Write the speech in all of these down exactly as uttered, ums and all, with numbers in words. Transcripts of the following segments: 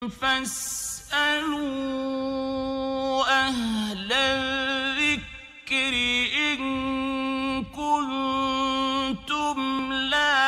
فاسألوا أهل الذكر إن كنتم لا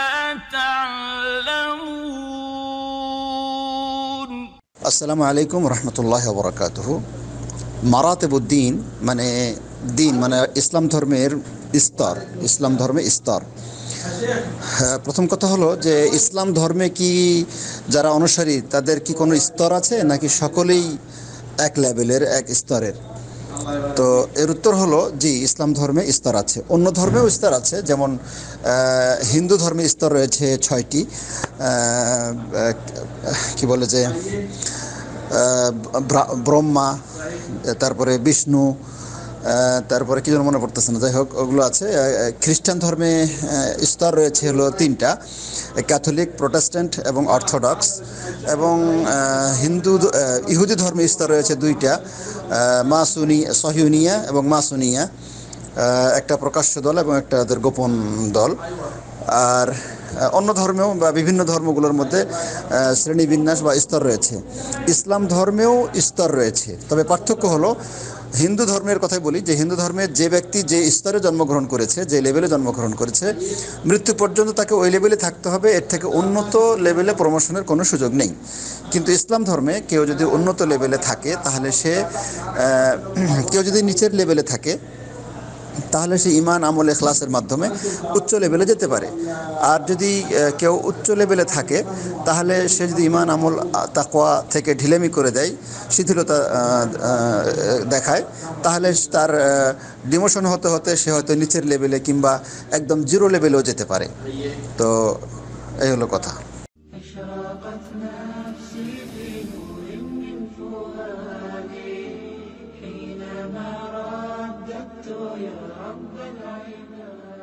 تعلمون আসসালামু আলাইকুম রহমতুল্লাহ বরকাতুহ। মারাতেবুদ্দিন মানে দিন মানে ইসলাম ধর্মের স্তর, ইসলাম ধর্মে স্তর। হ্যাঁ, প্রথম কথা হলো যে ইসলাম ধর্মে কি যারা অনুসারী তাদের কি কোনো স্তর আছে নাকি সকলেই এক লেভেলের, এক স্তরের? তো এর উত্তর হলো জি, ইসলাম ধর্মে স্তর আছে, অন্য ধর্মেও স্তর আছে। যেমন হিন্দু ধর্মে স্তর রয়েছে ছয়টি। কি বলে যে ব্রহ্মা, তারপরে বিষ্ণু, তারপরে কি যেন মনে পড়তেছে না, যাই হোক ওগুলো আছে। খ্রিস্টান ধর্মে স্তর রয়েছে হলো তিনটা, ক্যাথলিক, প্রোটেস্ট্যান্ট এবং অর্থোডক্স। এবং হিন্দু ইহুদি ধর্মে স্তর রয়েছে দুইটা, মাসুনি সহিউনিয়া এবং মাসুনিয়া, একটা প্রকাশ্য দল এবং একটা তাদের গোপন দল। আর অন্য ধর্মেও বা বিভিন্ন ধর্মগুলোর মধ্যে শ্রেণীবিন্যাস বা স্তর রয়েছে। ইসলাম ধর্মেও স্তর রয়েছে, তবে পার্থক্য হলো হিন্দু ধর্মের কথাই বলি যে হিন্দু ধর্মের যে ব্যক্তি যে স্তরে জন্মগ্রহণ করেছে, যে লেভেলে জন্মগ্রহণ করেছে, মৃত্যু পর্যন্ত তাকে ওই লেভেলে থাকতে হবে, এর থেকে উন্নত লেভেলে প্রমোশনের কোনো সুযোগ নেই। কিন্তু ইসলাম ধর্মে কেউ যদি উন্নত লেভেলে থাকে তাহলে সে, কেউ যদি নিচের লেভেলে থাকে তাহলে সে ইমান, আমল, ইখলাসের মাধ্যমে উচ্চ লেভেলে যেতে পারে। আর যদি কেউ উচ্চ লেভেলে থাকে তাহলে সে যদি ইমান, আমল, তাকওয়া থেকে ঢিলেমি করে দেয়, শিথিলতা দেখায়, তাহলে তার ডিমোশন হতে হতে সে হয়তো নিচের লেভেলে কিংবা একদম জিরো লেভেলেও যেতে পারে। তো এই হলো কথা। يا رب العباد